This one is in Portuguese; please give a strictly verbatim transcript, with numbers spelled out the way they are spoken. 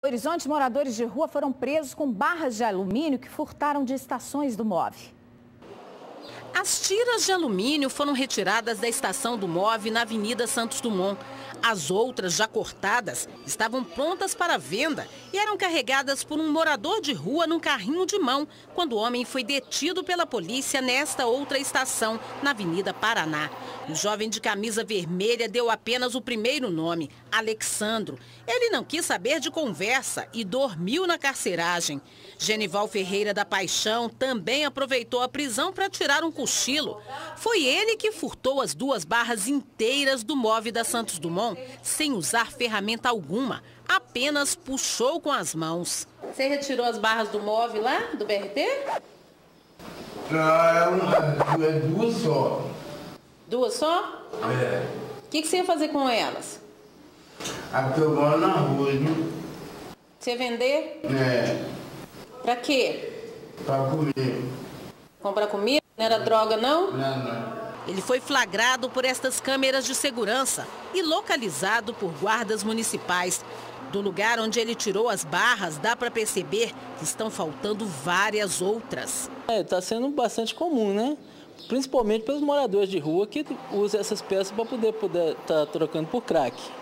Em Horizonte, moradores de rua foram presos com barras de alumínio que furtaram de estações do M O V. As tiras de alumínio foram retiradas da estação do M O V na Avenida Santos Dumont. As outras, já cortadas, estavam prontas para venda e eram carregadas por um morador de rua num carrinho de mão, quando o homem foi detido pela polícia nesta outra estação, na Avenida Paraná. O jovem de camisa vermelha deu apenas o primeiro nome, Alexandro. Ele não quis saber de conversa e dormiu na carceragem. Genival Ferreira da Paixão também aproveitou a prisão para tirar um cochilo. Foi ele que furtou as duas barras inteiras do M O V da Santos Dumont, sem usar ferramenta alguma, apenas puxou com as mãos. Você retirou as barras do M O V lá, do B R T? Não, é duas só. Duas só? É. O que, que você ia fazer com elas? Aqui eu moro na rua, viu? Você ia vender? É. Pra quê? Pra comer. Comprar comida? Não era droga, não? Não, não. Ele foi flagrado por estas câmeras de segurança e localizado por guardas municipais. Do lugar onde ele tirou as barras, dá para perceber que estão faltando várias outras. É, tá sendo bastante comum, né? Principalmente pelos moradores de rua que usam essas peças para poder poder tá trocando por crack.